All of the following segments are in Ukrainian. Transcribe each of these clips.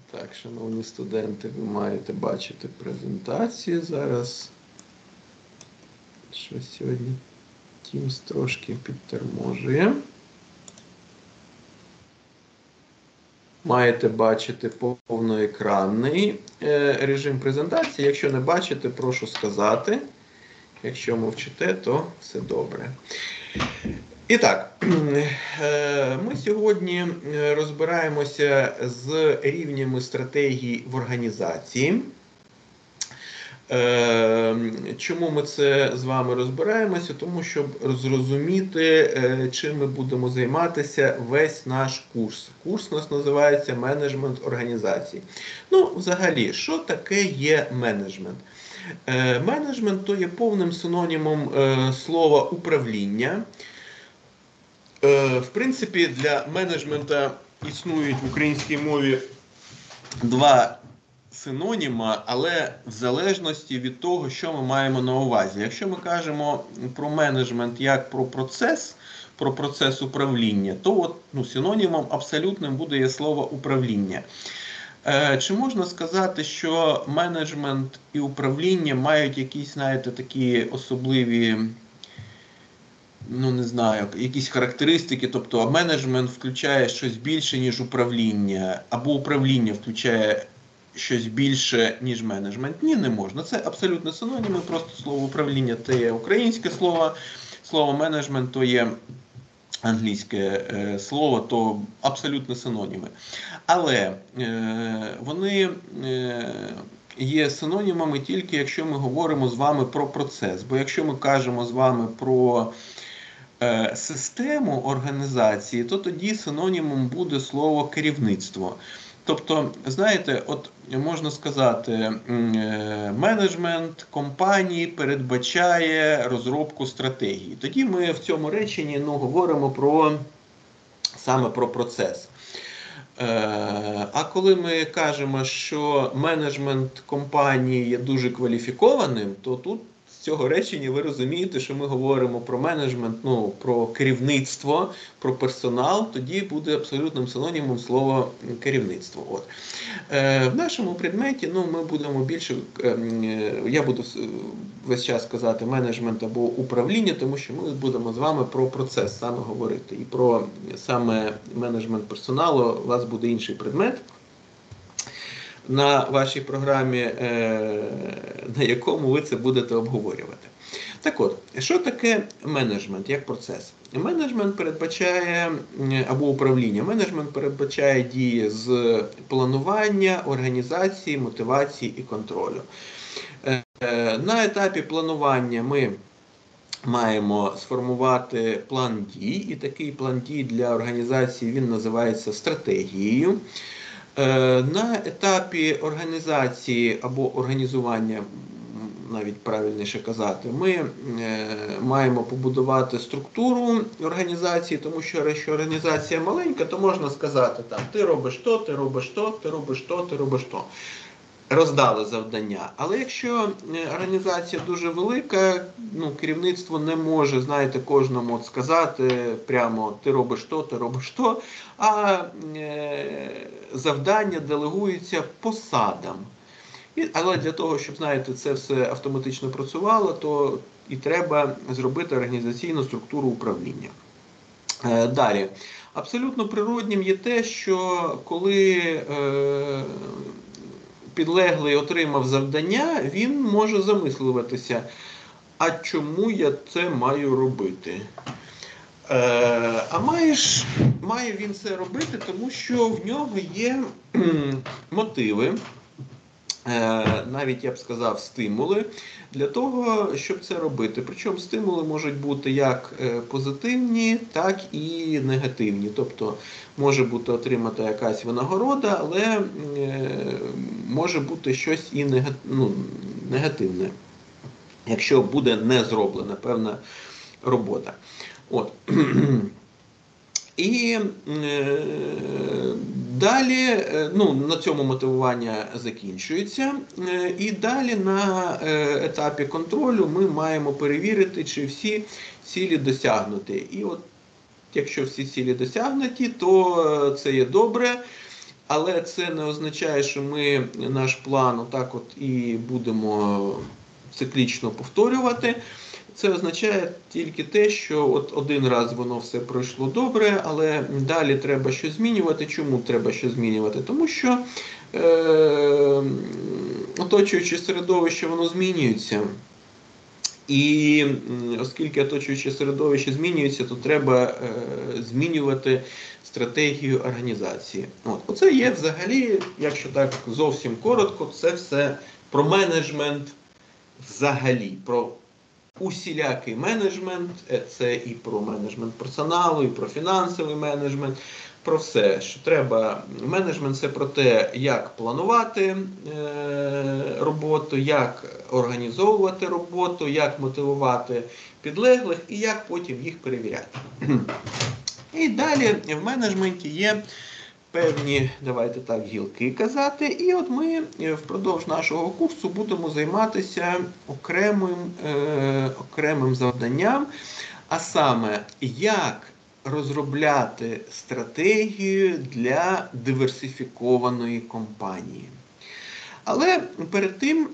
Так, шановні студенти, ви маєте бачити презентацію зараз. Що сьогодні Teams трошки підторможує. Маєте бачити повноекранний режим презентації. Якщо не бачите, прошу сказати. Якщо мовчите, то все добре. І так, ми сьогодні розбираємося з рівнями стратегії в організації. Чому ми це з вами розбираємося? Тому щоб зрозуміти, чим ми будемо займатися весь наш курс. Курс у нас називається «Менеджмент організації». Ну, взагалі, що таке є менеджмент? Менеджмент – то є повним синонімом слова «управління». В принципі, для менеджмента існують в українській мові два синоніма, але в залежності від того, що ми маємо на увазі. Якщо ми кажемо про менеджмент як про процес управління, то от, синонімом абсолютним буде є слово «управління». Чи можна сказати, що менеджмент і управління мають якісь, знаєте, такі особливі, не знаю, якісь характеристики, тобто менеджмент включає щось більше, ніж управління, або управління включає щось більше, ніж менеджмент? Ні, не можна. Це абсолютно синоніми, просто слово управління – це є українське слово, слово менеджмент – то є англійське слово, то абсолютно синоніми. Але вони є синонімами тільки, якщо ми говоримо з вами про процес. Бо якщо ми кажемо з вами про систему організації, то тоді синонімом буде слово керівництво. Тобто, знаєте, от можна сказати, менеджмент компанії передбачає розробку стратегії. Тоді ми в цьому реченні говоримо саме про процес. А коли ми кажемо, що менеджмент компанії є дуже кваліфікованим, то тут з цього речення ви розумієте, що ми говоримо про менеджмент, про керівництво, про персонал, тоді буде абсолютним синонімом слово керівництво. От. В нашому предметі ми будемо більше, я буду весь час казати менеджмент або управління, тому що ми будемо з вами про процес саме говорити. І про саме менеджмент персоналу у вас буде інший предмет на вашій програмі, на якому ви це будете обговорювати. Так от, що таке менеджмент як процес? Менеджмент передбачає, або управління, менеджмент передбачає дії з планування, організації, мотивації і контролю. На етапі планування ми маємо сформувати план дій, і такий план дій для організації, він називається стратегією. На етапі організації або організування, навіть правильніше казати, ми маємо побудувати структуру організації, тому що якщо організація маленька, то можна сказати, ти робиш то, ти робиш то, ти робиш то, ти робиш то. Роздали завдання. Але якщо організація дуже велика, керівництво не може, знаєте, кожному сказати прямо ти робиш то, а завдання делегуються посадам. Але для того, щоб, знаєте, це все автоматично працювало, то і треба зробити організаційну структуру управління. Далі. Абсолютно природнім є те, що коли підлеглий отримав завдання, він може замислюватися, а чому я це маю робити? А має він це робити, тому що в нього є мотиви, навіть, я б сказав, стимули для того, щоб це робити. Причому стимули можуть бути як позитивні, так і негативні. Тобто може бути отримати якась винагорода, але може бути щось і негативне, якщо буде не зроблена певна робота. От. І далі, на цьому мотивування закінчується, і далі на етапі контролю ми маємо перевірити, чи всі цілі досягнуті. І от, якщо всі цілі досягнуті, то це є добре, але це не означає, що ми наш план отак от і будемо циклічно повторювати. Це означає тільки те, що от один раз воно все пройшло добре, але далі треба щось змінювати. Чому треба щось змінювати? Тому що оточуюче середовище, воно змінюється. І оскільки оточуюче середовище змінюється, то треба змінювати стратегію організації. Оце є взагалі, якщо так зовсім коротко, це все про менеджмент взагалі, про усілякий менеджмент, це і про менеджмент персоналу, і про фінансовий менеджмент, про все, що треба. Менеджмент – це про те, як планувати роботу, як організовувати роботу, як мотивувати підлеглих і як потім їх перевіряти. І далі в менеджменті є певні, давайте так, гілки казати, і от ми впродовж нашого курсу будемо займатися окремим завданням, а саме, як розробляти стратегію для диверсифікованої компанії. Але перед тим,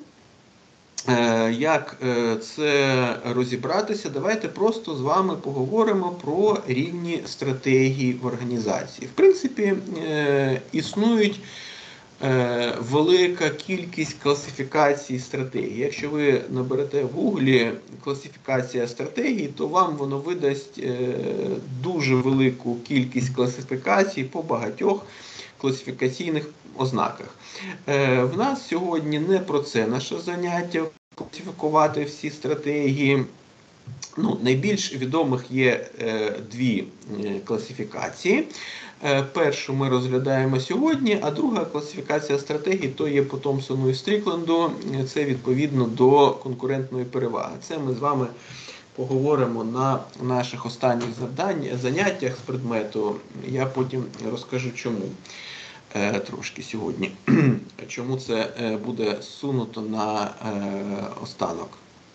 як це розібратися, давайте просто з вами поговоримо про рівні стратегії в організації. В принципі, існують велика кількість класифікацій стратегій. Якщо ви наберете в Гуглі класифікація стратегій, то вам воно видасть дуже велику кількість класифікацій по багатьох класифікаційних ознаках. В нас сьогодні не про це наше заняття, класифікувати всі стратегії. Найбільш відомих є дві класифікації. Першу ми розглядаємо сьогодні, а друга класифікація стратегій то є по Томпсону і Стрікленду, це відповідно до конкурентної переваги. Це ми з вами поговоримо на наших останніх заняттях з предмету. Я потім розкажу чому трошки сьогодні, чому це буде сунуто на останок.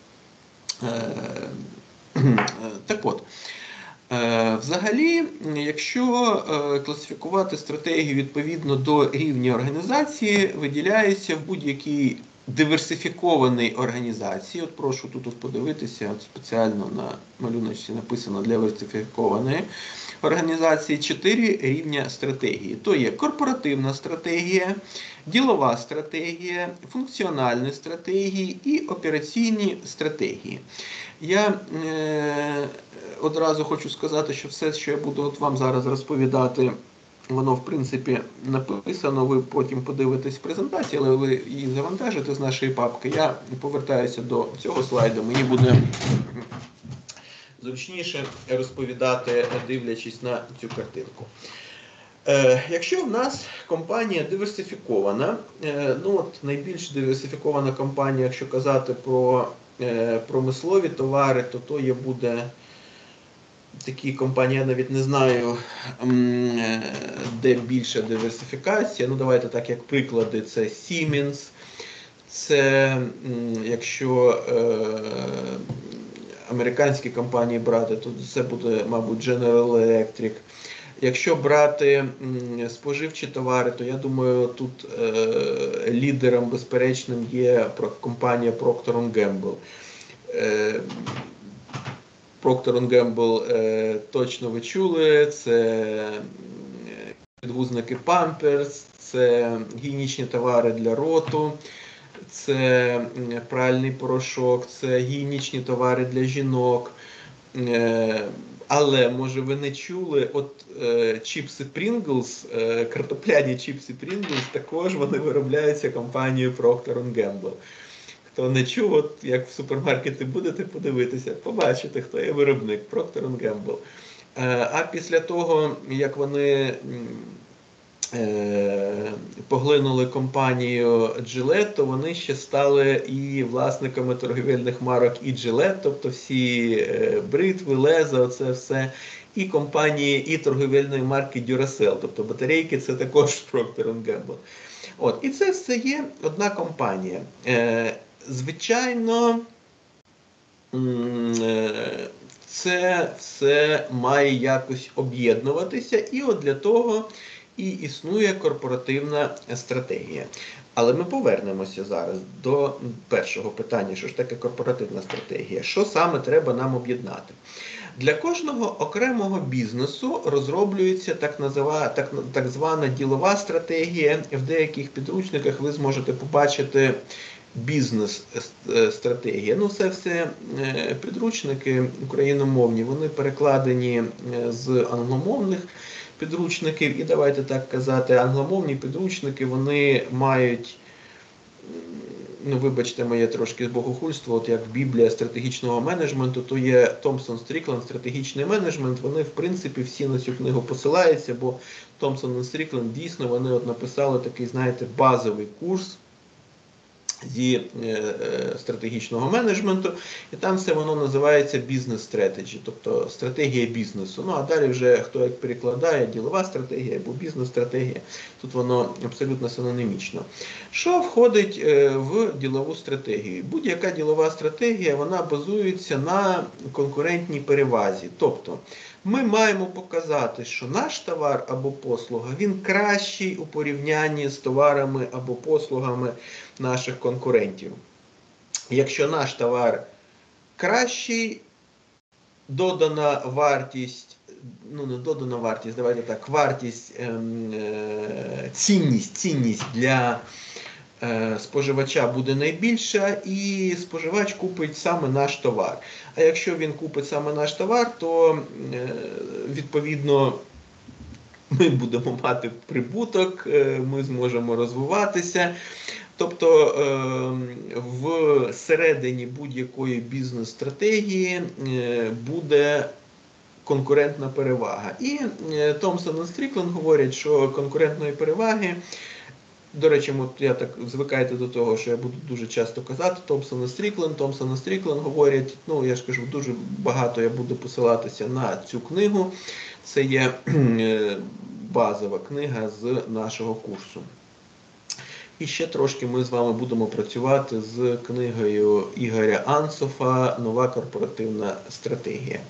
Так от, взагалі, якщо класифікувати стратегію відповідно до рівня організації, виділяється в будь-якій диверсифікованій організації, от прошу тут подивитися, от спеціально на малюночці написано для диверсифікованої організації 4 рівня стратегії. То є корпоративна стратегія, ділова стратегія, функціональні стратегії і операційні стратегії. Я одразу хочу сказати, що все, що я буду вам зараз розповідати, воно, в принципі, написано, ви потім подивитесь презентацію, але ви її завантажите з нашої папки. Я повертаюся до цього слайду, мені буде зручніше розповідати, дивлячись на цю картинку. Якщо в нас компанія диверсифікована, найбільш диверсифікована компанія, якщо казати про промислові товари, то буде такі компанії, я навіть не знаю, де більша диверсифікація. Давайте так, як приклади, це Siemens, це, якщо американські компанії брати, то це буде, мабуть, General Electric. Якщо брати споживчі товари, то я думаю, тут лідером безперечним є компанія Procter & Gamble. Procter & Gamble точно ви чули, це підгузники Pampers, це гігієнічні товари для роту, це пральний порошок, це гігієнічні товари для жінок. Але, може, ви не чули, чіпси Pringles, картопляні чіпси Pringles, також вони виробляються компанією Procter & Gamble. Хто не чув, як в супермаркеті будете подивитися, побачите, хто є виробник Procter & Gamble. А після того, як вони поглинули компанію Gillette, то вони ще стали і власниками торгівельних марок і Gillette, тобто всі бритви, леза, оце все, і компанії, і торгівельної марки Duracell, тобто батарейки, це також Procter & Gamble. І це все є одна компанія. Звичайно, це все має якось об'єднуватися, і для того і існує корпоративна стратегія. Але ми повернемося зараз до першого питання, що ж таке корпоративна стратегія, що саме треба нам об'єднати. Для кожного окремого бізнесу розроблюється так звана ділова стратегія. В деяких підручниках ви зможете побачити бізнес-стратегія. Ну, це все підручники україномовні, вони перекладені з англомовних підручників. І давайте так казати, англомовні підручники, вони мають, ну, вибачте, моє трошки богохульство, от як Біблія стратегічного менеджменту, то є Томпсон Стрікленд стратегічний менеджмент, вони, в принципі, всі на цю книгу посилаються, бо Томпсон і Стрікленд, дійсно, вони от написали такий, знаєте, базовий курс зі стратегічного менеджменту, і там все воно називається бізнес-стратегі, тобто стратегія бізнесу. Ну, а далі вже хто як перекладає, ділова стратегія або бізнес-стратегія, тут воно абсолютно синонімічно. Що входить в ділову стратегію? Будь-яка ділова стратегія, вона базується на конкурентній перевазі, тобто ми маємо показати, що наш товар або послуга, він кращий у порівнянні з товарами або послугами наших конкурентів. Якщо наш товар кращий, додана вартість, ну не додана вартість, давайте так, вартість, цінність для споживача буде найбільша, і споживач купить саме наш товар. А якщо він купить саме наш товар, то відповідно ми будемо мати прибуток, ми зможемо розвиватися. Тобто в середині будь-якої бізнес-стратегії буде конкурентна перевага. І Томпсон і Стрікленд говорять, що конкурентної переваги, до речі, я так звикайте до того, що я буду дуже часто казати Томпсон і Стрікленд говорять, ну я ж кажу, дуже багато я буду посилатися на цю книгу. Це є базова книга з нашого курсу. І ще трошки ми з вами будемо працювати з книгою Ігоря Ансофа «Нова корпоративна стратегія».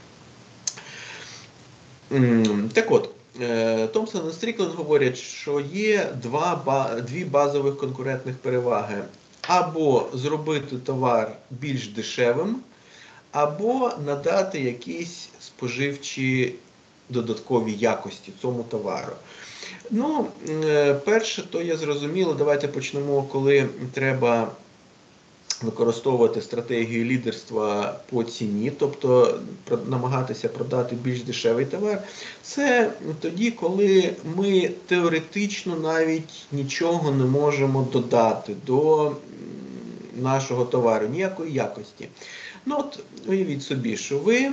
Так от, Томпсон і Стрікленд говорять, що є дві базових конкурентних переваги. Або зробити товар більш дешевим, або надати якісь споживчі додаткові якості цьому товару. Ну, перше, то є зрозуміло, давайте почнемо, коли треба використовувати стратегію лідерства по ціні, тобто намагатися продати більш дешевий товар. Це тоді, коли ми теоретично навіть нічого не можемо додати до нашого товару, ніякої якості. Ну от, уявіть собі, що ви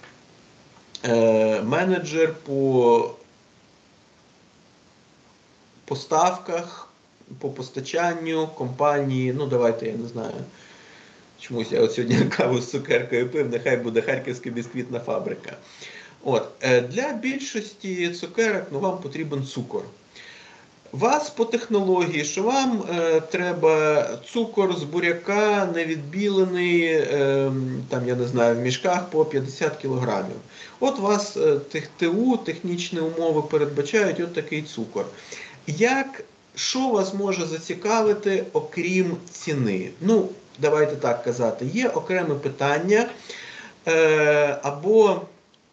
менеджер по поставках, по постачанню компанії, ну давайте, я не знаю, чомусь я от сьогодні каву з цукеркою пив, нехай буде Харківська бісквітна фабрика. От, для більшості цукерок, ну, вам потрібен цукор. Вас по технології, що вам треба цукор з буряка невідбілений, там, я не знаю, в мішках по 50 кілограмів. От вас ТУ, технічні умови передбачають от такий цукор. Що вас може зацікавити, окрім ціни? Ну, давайте так казати, є окреме питання, або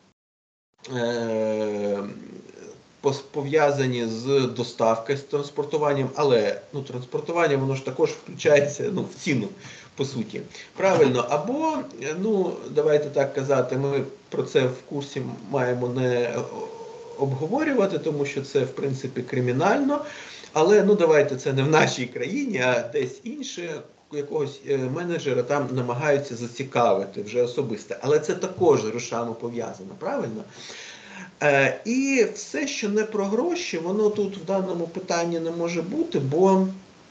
пов'язані з доставкою, з транспортуванням, але ну, транспортування воно ж також включається в ціну, по суті. Правильно, або, ну, давайте так казати, ми про це в курсі маємо не обговорювати, тому що це, в принципі, кримінально, але, ну, давайте, це не в нашій країні, а десь інше, якогось менеджера там намагаються зацікавити вже особисто. Але це також з грошами пов'язано, правильно? І все, що не про гроші, воно тут в даному питанні не може бути, бо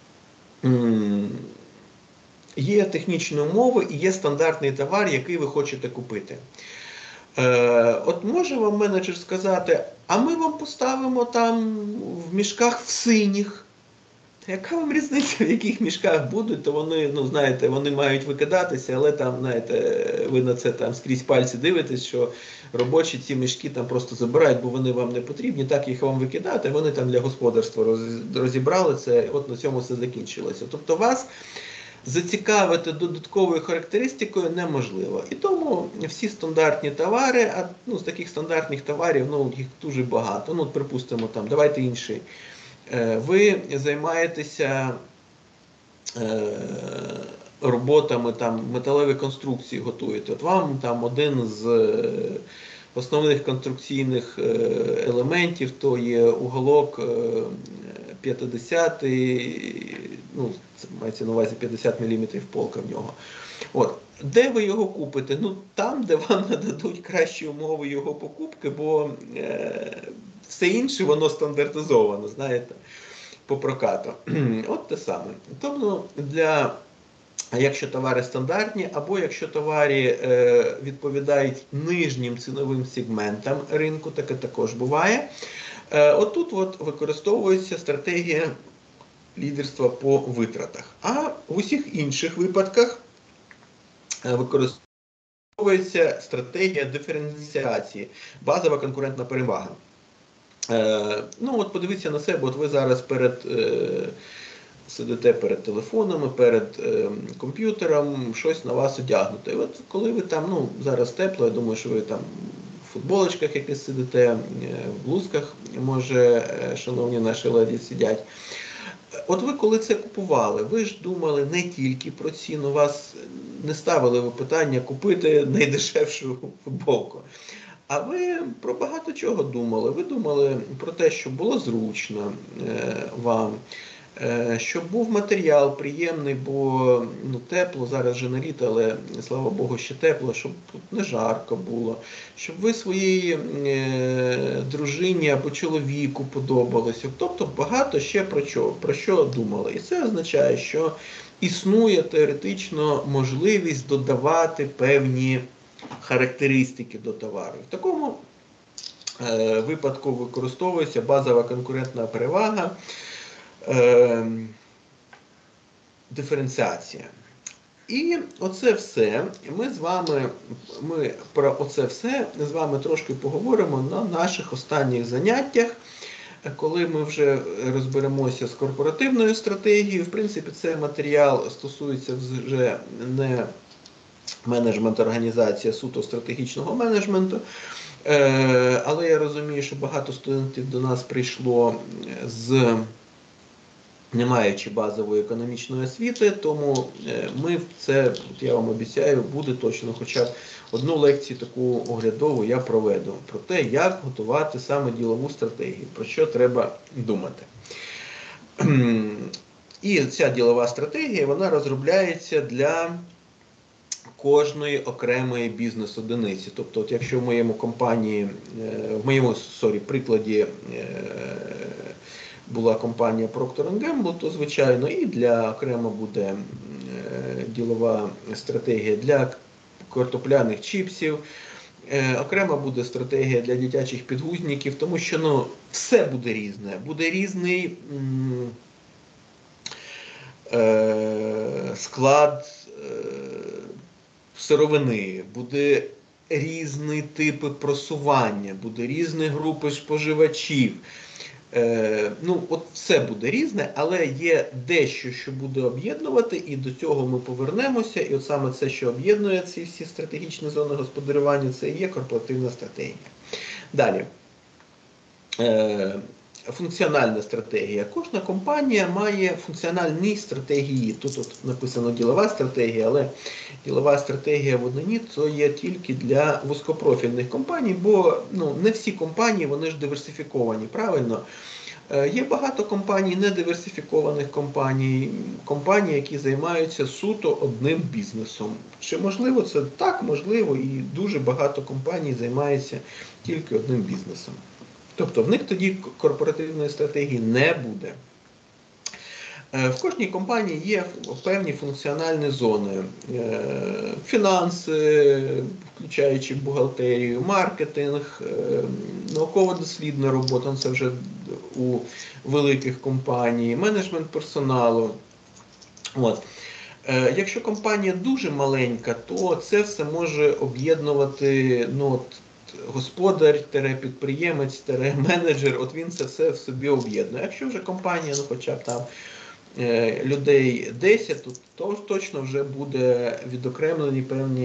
є технічні умови і є стандартний товар, який ви хочете купити. От може вам менеджер сказати, а ми вам поставимо там в мішках в синіх. яка вам різниця, в яких мішках будуть, то вони, ну, знаєте, вони мають викидатися, але там, знаєте, ви на це там скрізь пальці дивитесь, що робочі ці мішки там просто забирають, бо вони вам не потрібні, так їх вам викидати, вони там для господарства розібрали це, от на цьому все закінчилося. Тобто вас зацікавити додатковою характеристикою неможливо. І тому всі стандартні товари, а ну, з таких стандартних товарів, ну, їх дуже багато. Ну, припустимо, там, давайте інший. Ви займаєтеся роботами, там, металеві конструкції готуєте. От вам там один з основних конструкційних елементів, то є уголок 50, ну, це мається на увазі 50 мм полка в нього. От. Де ви його купите? Ну, там, де вам нададуть кращі умови його покупки, бо все інше, воно стандартизовано, знаєте, по прокату. От те саме. Тобто, якщо товари стандартні, або якщо товари відповідають нижнім ціновим сегментам ринку, таке також буває, отут от використовується стратегія лідерства по витратах. А в усіх інших випадках використовується стратегія диференціації, базова конкурентна перевага. Ну от подивіться на себе, от ви зараз сидите перед телефонами, перед комп'ютером, щось на вас одягнуте. І от коли ви там, ну зараз тепло, я думаю, що ви там в футболочках якось сидите, в блузках, може, шановні наші леді сидять. От ви коли це купували, ви ж думали не тільки про ціну, вас не ставили ви питання купити найдешевшу футболку. А ви про багато чого думали. Ви думали про те, щоб було зручно вам, щоб був матеріал приємний, бо ну, тепло, зараз вже не літо, але слава Богу, ще тепло, щоб не жарко було, щоб ви своїй дружині або чоловіку подобалося. Тобто багато ще про що думали. І це означає, що існує теоретично можливість додавати певні характеристики до товару. В такому випадку використовується базова конкурентна перевага, диференціація. І оце все, ми про оце все з вами трошки поговоримо на наших останніх заняттях, коли ми вже розберемося з корпоративною стратегією. В принципі, цей матеріал стосується вже не менеджмент організації, а суто стратегічного менеджменту. Але я розумію, що багато студентів до нас прийшло не маючи базової економічної освіти, тому ми це, я вам обіцяю, буде точно, хоча одну лекцію таку оглядову я проведу, про те, як готувати саме ділову стратегію, про що треба думати. І ця ділова стратегія, вона розробляється для кожної окремої бізнес-одиниці. Тобто, от якщо в моєму прикладі була компанія Procter & Gamble, то, звичайно, і окремо буде ділова стратегія для картопляних чіпсів, окремо буде стратегія для дитячих підгузників, тому що ну, все буде різне. Буде різний склад сировини, буде різні типи просування, буде різні групи споживачів. Ну, от все буде різне, але є дещо, що буде об'єднувати, і до цього ми повернемося. І от саме це, що об'єднує ці всі стратегічні зони господарювання, це і є корпоративна стратегія. Далі. Функціональна стратегія. Кожна компанія має функціональні стратегії. Тут от написано ділова стратегія, але ділова стратегія в однині це є тільки для вузькопрофільних компаній, бо ну, не всі компанії, вони ж диверсифіковані, правильно? Є багато компаній, недиверсифікованих компаній, які займаються суто одним бізнесом. Чи можливо це? Так, можливо, і дуже багато компаній займаються тільки одним бізнесом. Тобто в них тоді корпоративної стратегії не буде. В кожній компанії є певні функціональні зони. Фінанси, включаючи бухгалтерію, маркетинг, науково-дослідна робота, це вже у великих компаній, менеджмент персоналу. От. Якщо компанія дуже маленька, то це все може об'єднувати господар-підприємець-менеджер, от він це все в собі об'єднує. Якщо вже компанія, хоча б там людей 10, то точно вже буде відокремлені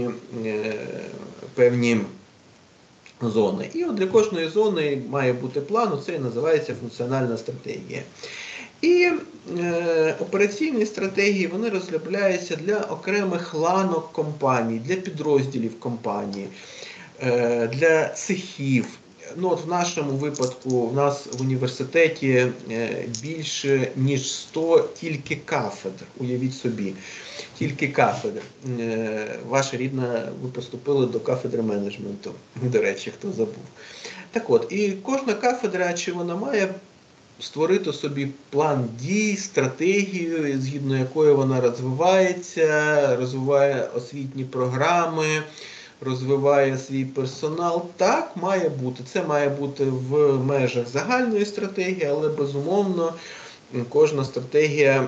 певні зони. І от для кожної зони має бути план, це і називається функціональна стратегія. І операційні стратегії, вони розробляються для окремих ланок компаній, для підрозділів компанії, для цехів. В нашому випадку в нас в університеті більше ніж 100 тільки кафедр, уявіть собі, тільки кафедр. Ваша рідна, ви поступили до кафедри менеджменту, до речі, хто забув. Так от, і кожна кафедра, чи вона має створити собі план дій, стратегію, згідно якої вона розвивається, розвиває освітні програми, розвиває свій персонал. Так, має бути. Це має бути в межах загальної стратегії, але, безумовно, кожна стратегія,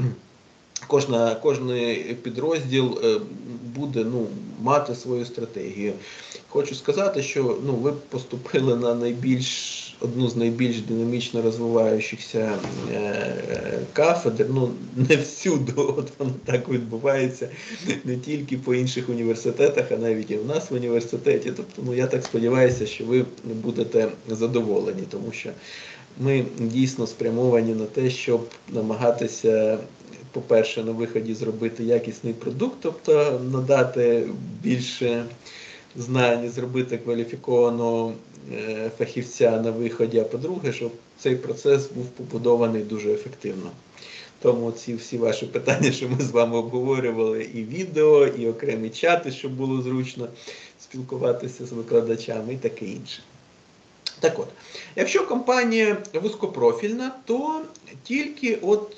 кожний підрозділ буде мати свою стратегію. Хочу сказати, що ви поступили на одну з найбільш динамічно розвиваючихся кафедр. Не всюди воно так відбувається, не тільки по інших університетах, а навіть і в нас в університеті. Тобто, я так сподіваюся, що ви будете задоволені, тому що ми дійсно спрямовані на те, щоб намагатися, по-перше, на виході зробити якісний продукт, тобто надати більше знань, зробити кваліфікованого фахівця на виході, а по-друге, щоб цей процес був побудований дуже ефективно. Тому ці всі ваші питання, що ми з вами обговорювали, і відео, і окремі чати, щоб було зручно спілкуватися з викладачами і таке інше. Так от, якщо компанія вузькопрофільна, то тільки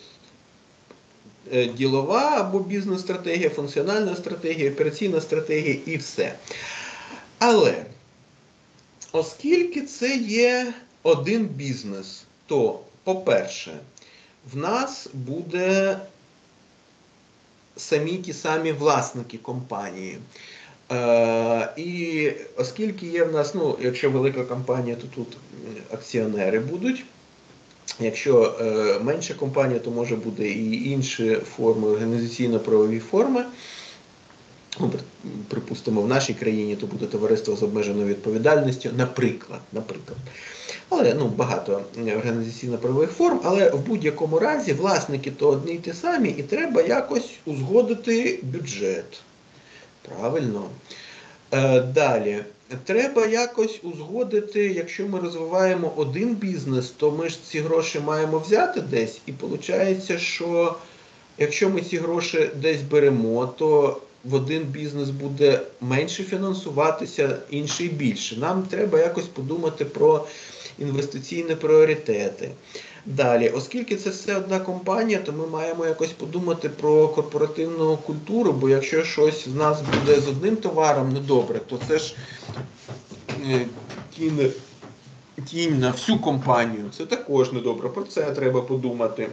ділова або бізнес-стратегія, функціональна стратегія, операційна стратегія і все. Але, оскільки це є один бізнес, то, по-перше, в нас буде ті самі власники компанії. І оскільки є в нас, якщо велика компанія, то тут акціонери будуть. Якщо менша компанія, то може бути і інші форми, організаційно-правові форми. Припустимо, в нашій країні то буде товариство з обмеженою відповідальністю, наприклад. Але багато організаційно-правових форм, але в будь-якому разі власники то одні й ті самі, і треба якось узгодити бюджет. Правильно. Далі. Треба якось узгодити, якщо ми розвиваємо один бізнес, то ми ж ці гроші маємо взяти десь, і виходить, що якщо ми ці гроші десь беремо, то в один бізнес буде менше фінансуватися, інший більше. Нам треба якось подумати про інвестиційні пріоритети. Далі, оскільки це все одна компанія, то ми маємо якось подумати про корпоративну культуру, бо якщо щось з нас буде з одним товаром недобре, то це ж тінь на всю компанію. Це також недобре, про це треба подумати.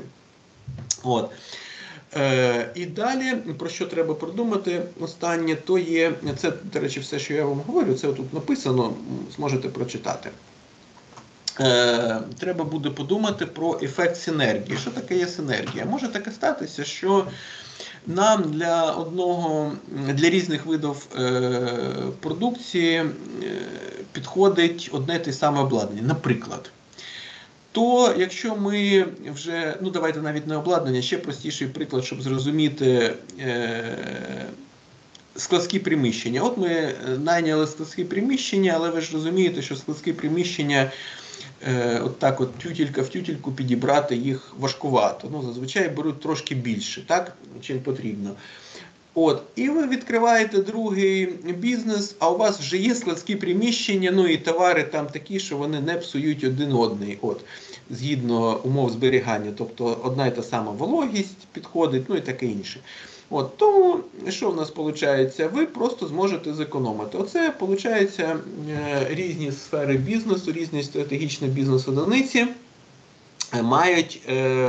І далі, про що треба подумати, останнє, то є, це, до речі, все, що я вам говорю, це тут написано, зможете прочитати. Треба буде подумати про ефект синергії. Що таке є синергія? Може таке статися, що нам для різних видів продукції підходить одне те саме обладнання. Наприклад, то якщо ми вже, давайте навіть не обладнання, ще простіший приклад, щоб зрозуміти складські приміщення. От ми найняли складські приміщення, але ви ж розумієте, що складські приміщення тютелька в тютельку підібрати їх важкувато. Зазвичай беруть трошки більше, так, чим потрібно. І ви відкриваєте другий бізнес, а у вас вже є складські приміщення, і товари там такі, що вони не псують один одний, згідно умов зберігання. Тобто одна і та сама вологість підходить, і таке інше. Тому, що в нас виходить? Ви просто зможете зекономити. Оце, виходить, різні сфери бізнесу, різні стратегічні бізнес-одиниці. мають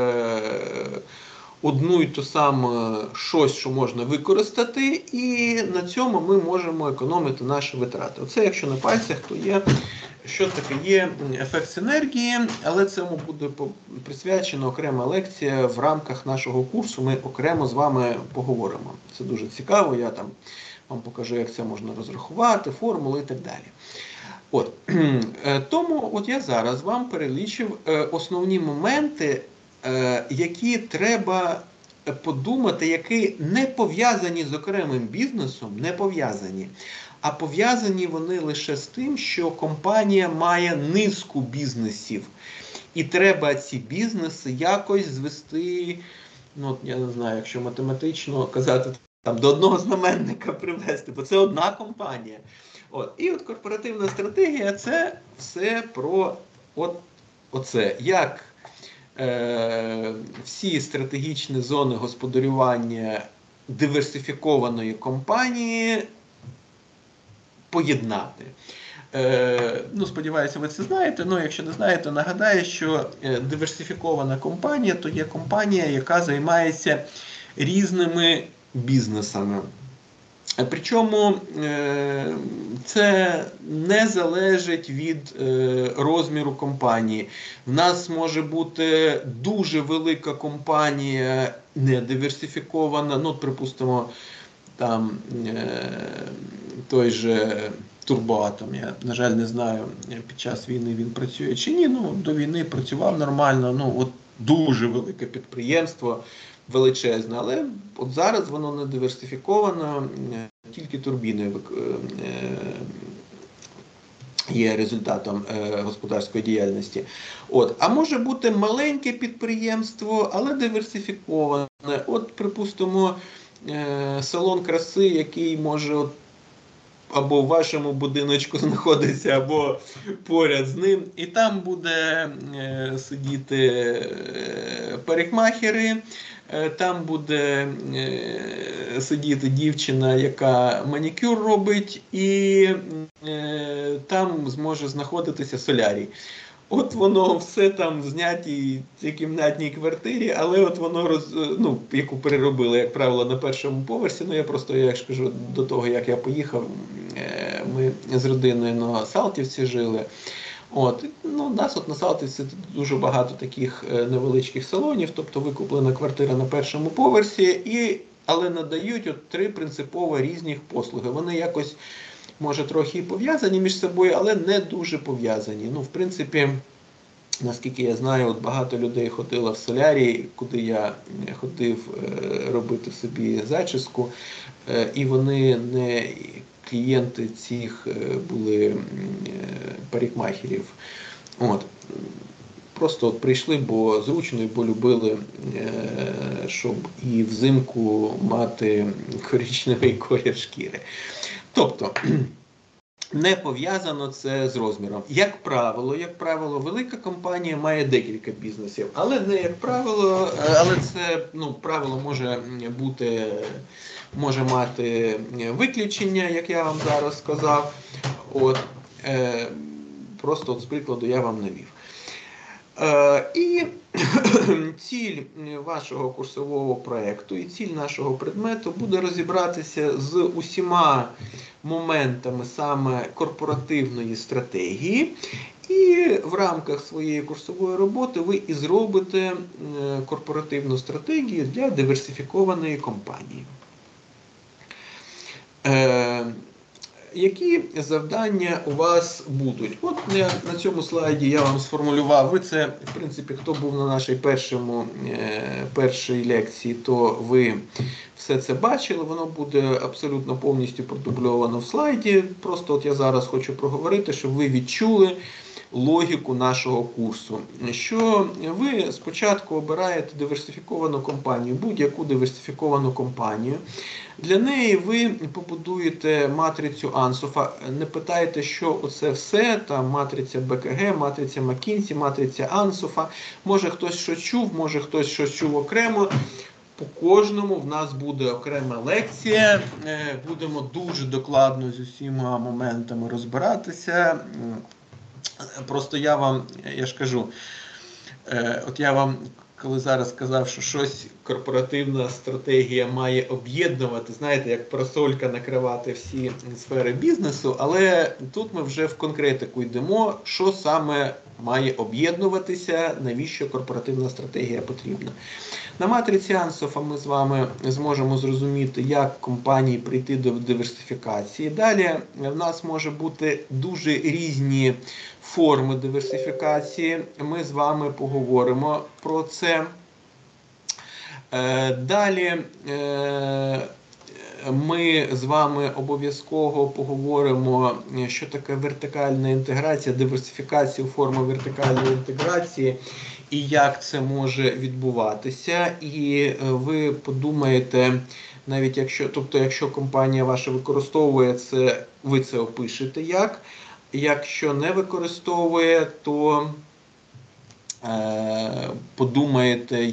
одну і ту саму щось, що можна використати, і на цьому ми можемо економити наші витрати. Оце, якщо на пальцях, то є, що таке є ефект синергії, але цьому буде присвячена окрема лекція в рамках нашого курсу, ми окремо з вами поговоримо. Це дуже цікаво, я там вам покажу, як це можна розрахувати, формули і так далі. От. Тому от я зараз вам перелічив основні моменти, які треба подумати, які не пов'язані з окремим бізнесом, не пов'язані, а пов'язані вони лише з тим, що компанія має низку бізнесів. І треба ці бізнеси якось звести, ну, я не знаю, якщо математично казати, там, до одного знаменника привести, бо це одна компанія. От. І от корпоративна стратегія – це все про оце. Як всі стратегічні зони господарювання диверсифікованої компанії поєднати. Ну, сподіваюся, ви це знаєте. Ну, якщо не знаєте, нагадаю, що диверсифікована компанія – то є компанія, яка займається різними бізнесами. Причому це не залежить від розміру компанії. В нас може бути дуже велика компанія, не диверсифікована, ну, припустимо, там той же Турбоатом. Я, на жаль, не знаю, під час війни він працює чи ні. Ну, до війни працював нормально, ну, от дуже велике підприємство, величезне, але от зараз воно не диверсифіковано, тільки турбіни є результатом господарської діяльності. От. А може бути маленьке підприємство, але диверсифіковане. От, припустимо, салон краси, який може або в вашому будиночку знаходиться, або поряд з ним. І там буде сидіти парикмахери, там буде сидіти дівчина, яка манікюр робить, і там зможе знаходитися солярій. От воно все там знятій в цій кімнатній квартирі, але от воно, ну, яку переробили, як правило, на першому поверсі. Ну, я просто, я ж кажу, до того, як я поїхав, ми з родиною на Салтівці жили. От, ну, у нас от на Салтівці дуже багато таких невеличких салонів, тобто викуплена квартира на першому поверсі, але надають от 3 принципово різних послуги. Вони якось, може, трохи і пов'язані між собою, але не дуже пов'язані. Ну, в принципі, наскільки я знаю, от багато людей ходило в солярій, куди я ходив робити собі зачіску, і вони не клієнти цих були парикмахерів. От. Просто от прийшли, бо зручно, бо любили, щоб і взимку мати коричневий колір шкіри. Тобто, не пов'язано це з розміром. Як правило, велика компанія має декілька бізнесів, але не як правило, але це, ну, правило може мати виключення, як я вам зараз сказав. От, просто от з прикладу я вам навів. І ціль вашого курсового проєкту і ціль нашого предмету буде розібратися з усіма моментами саме корпоративної стратегії, і в рамках своєї курсової роботи ви і зробите корпоративну стратегію для диверсифікованої компанії. Які завдання у вас будуть? От на цьому слайді я вам сформулював, ви це, в принципі, хто був на нашій першій лекції, то ви все це бачили, воно буде абсолютно повністю продубльовано в слайді. Просто от я зараз хочу проговорити, щоб ви відчули логіку нашого курсу. Що ви спочатку обираєте диверсифіковану компанію, будь-яку диверсифіковану компанію. Для неї ви побудуєте матрицю Ансофа. Не питайте, що оце все, там матриця БКГ, матриця Маккінсі, матриця Ансофа. Може хтось щось чув, може хтось щось чув окремо. По кожному в нас буде окрема лекція. Будемо дуже докладно з усіма моментами розбиратися. Просто я ж кажу, От я вам коли зараз сказав, що щось корпоративна стратегія має об'єднувати, знаєте, як парасолька накривати всі сфери бізнесу, але тут ми вже в конкретику йдемо, що саме має об'єднуватися, навіщо корпоративна стратегія потрібна. На матриці Ансофа ми з вами зможемо зрозуміти, як компанії прийти до диверсифікації. Далі в нас може бути дуже різні форми диверсифікації. Ми з вами поговоримо про це. Далі ми з вами обов'язково поговоримо, що таке вертикальна інтеграція, диверсифікація у формі вертикальної інтеграції і як це може відбуватися. І ви подумаєте, навіть якщо компанія ваша використовує це, ви це опишете як. Якщо не використовує, то подумаєте,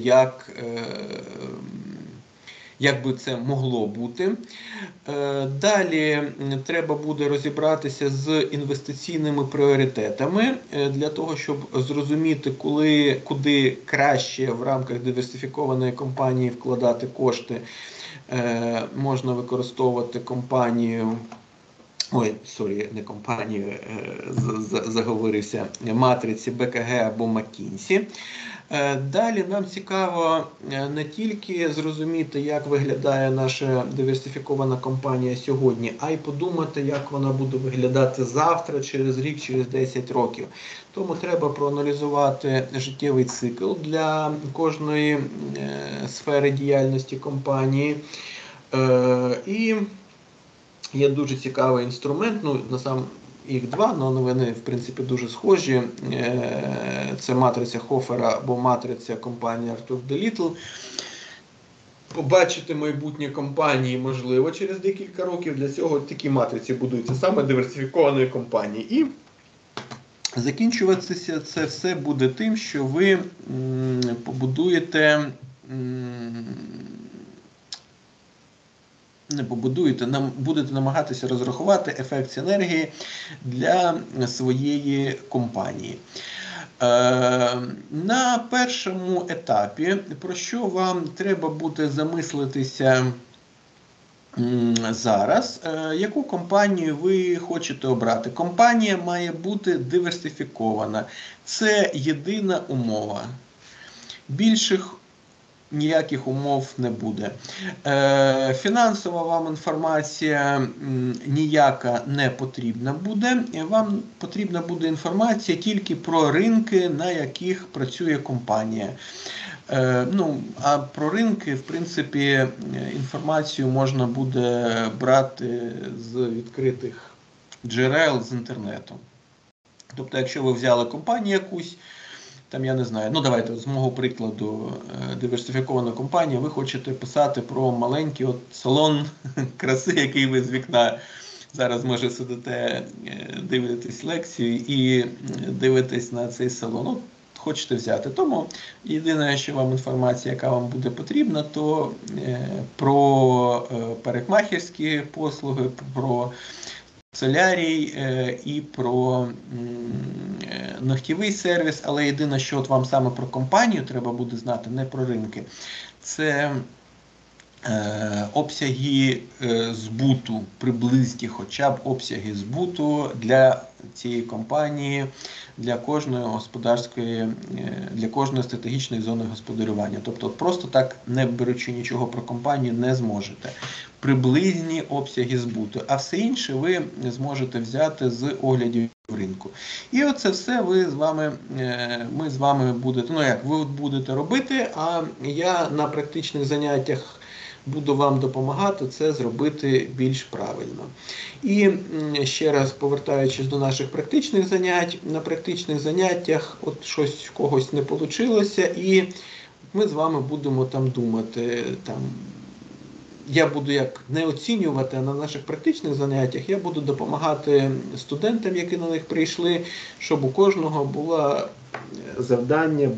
як би це могло бути. Далі треба буде розібратися з інвестиційними пріоритетами для того, щоб зрозуміти, куди краще в рамках диверсифікованої компанії вкладати кошти. Можна використовувати компанію, не компанію, заговорився, матриці БКГ або McKinsey. Далі нам цікаво не тільки зрозуміти, як виглядає наша диверсифікована компанія сьогодні, а й подумати, як вона буде виглядати завтра, через рік, через 10 років. Тому треба проаналізувати життєвий цикл для кожної сфери діяльності компанії. І є дуже цікавий інструмент, їх два, але вони, в принципі, дуже схожі. Це матриця Хофера або матриця компанії Art of the Little. Побачити майбутнє компанії можливо через декілька років. Для цього такі матриці будуються саме диверсифікованої компанії. І закінчуватися це все буде тим, що ви будете намагатися розрахувати ефект синергії для своєї компанії. На першому етапі, про що вам треба буде замислитися зараз, яку компанію ви хочете обрати? Компанія має бути диверсифікована. Це єдина умова. Більших ніяких умов не буде. Фінансова вам інформація ніяка не потрібна буде. Вам потрібна буде інформація тільки про ринки, на яких працює компанія. А про ринки, в принципі, інформацію можна буде брати з відкритих джерел, з інтернету. Тобто, якщо ви взяли компанію якусь, я не знаю, давайте, з мого прикладу, диверсифікована компанія, ви хочете писати про маленький салон краси, який ви з вікна зараз, може, сидите, дивитесь лекцію і дивитесь на цей салон. Хочете взяти. Тому єдине, що вам інформація, яка вам буде потрібна, то про парикмахерські послуги, про солярій і про ногтєвий сервіс, але єдине, що вам саме про компанію треба буде знати, не про ринки, це обсяги збуту, приблизні хоча б обсяги збуту для цієї компанії, для кожної стратегічної зони господарювання. Тобто просто так, не беручи нічого про компанію, не зможете. Приблизні обсяги збуту, а все інше ви зможете взяти з оглядів ринку. І оце все ми з вами ви будете робити, а я на практичних заняттях буду вам допомагати це зробити більш правильно. І ще раз, повертаючись до наших практичних занять, на практичних заняттях щось в когось не вийшло, і ми з вами будемо думати, я буду не оцінювати, а на наших практичних заняттях я буду допомагати студентам, які на них прийшли, щоб у кожного було завдання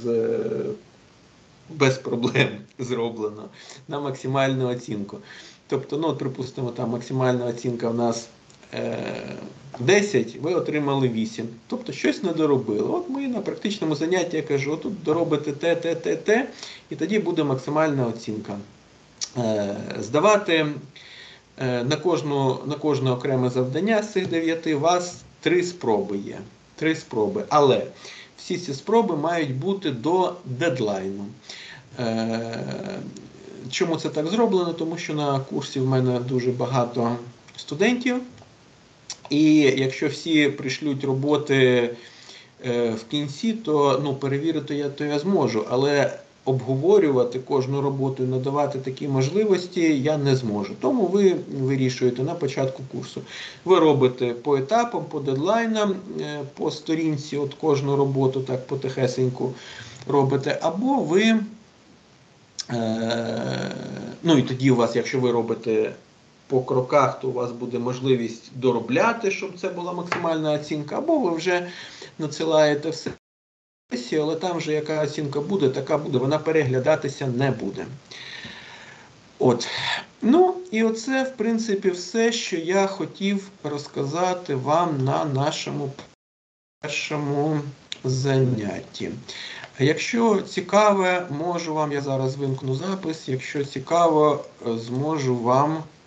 без проблем зроблено на максимальну оцінку. Тобто, припустимо, максимальна оцінка в нас 10, ви отримали 8. Тобто щось не доробили. От ми на практичному занятті, я кажу, отут доробите те, і тоді буде максимальна оцінка. Здавати на кожне окреме завдання з цих 9 у вас 3 спроби є. 3 спроби. Але всі ці спроби мають бути до дедлайну. Чому це так зроблено? Тому що на курсі в мене дуже багато студентів. І якщо всі пришлють роботи в кінці, то перевірити я зможу. Але обговорювати кожну роботу і надавати такі можливості я не зможу. Тому ви вирішуєте на початку курсу. Ви робите по етапам, по дедлайнам, по сторінці от кожну роботу так потихесеньку робите. Або ви, і тоді у вас, якщо ви робите по кроках, то у вас буде можливість доробляти, щоб це була максимальна оцінка, або ви вже надсилаєте все, але там вже яка оцінка буде, така буде, вона переглядатися не буде. От. І оце, в принципі, все, що я хотів розказати вам на нашому першому занятті. Якщо цікаве, можу вам, я зараз вимкну запис, якщо цікаво, зможу вам